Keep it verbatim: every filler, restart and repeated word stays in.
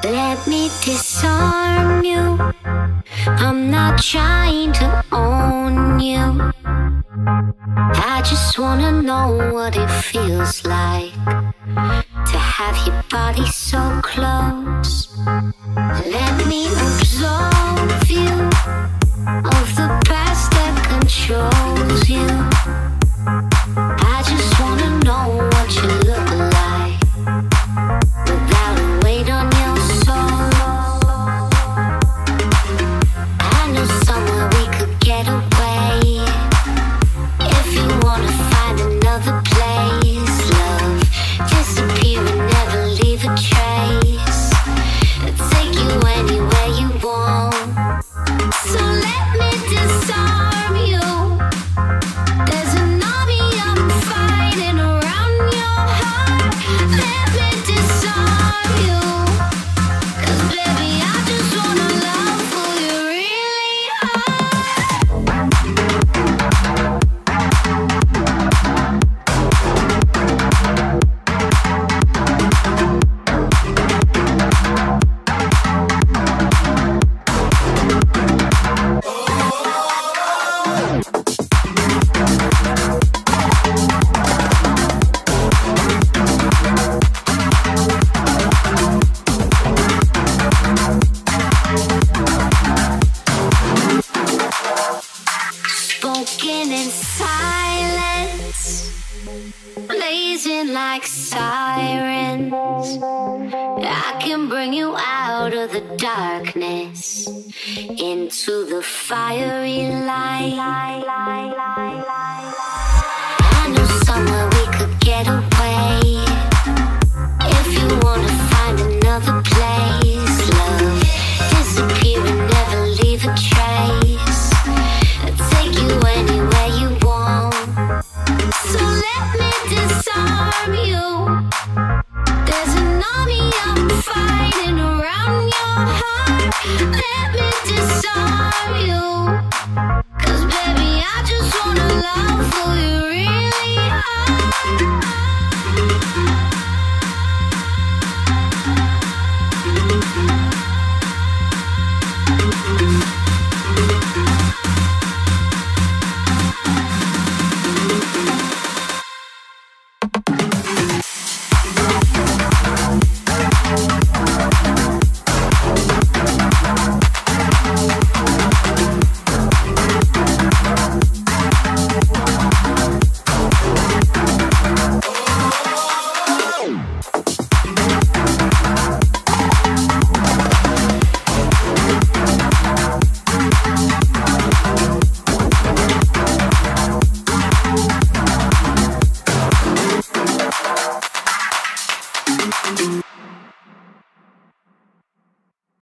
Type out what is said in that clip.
Let me disarm you. I'm not trying to own you. I just wanna know what it feels like to have your body so close. Let me absolve you of the past that controls you. I just wanna know what you look like without a weight on your soul. I know somewhere we could get away. If you wanna find another place, love, disappear and never leave a trace. I'll take you anywhere you want. So let me disarm you. There's an army I'm fighting around your heart. Let me disarm you. 'Cause baby, I just wanna love who you really are. Spoken in silence, blazing like sirens. I can bring you out of the darkness into the fiery light. I know somewhere we could get away. If you wanna find another place, love, disappear and never leave a trace. I'll take you anywhere you want. So let me disarm you. There's an army I'm fighting around your heart. Let me disarm you. 'Cause baby, I just wanna love who you really are.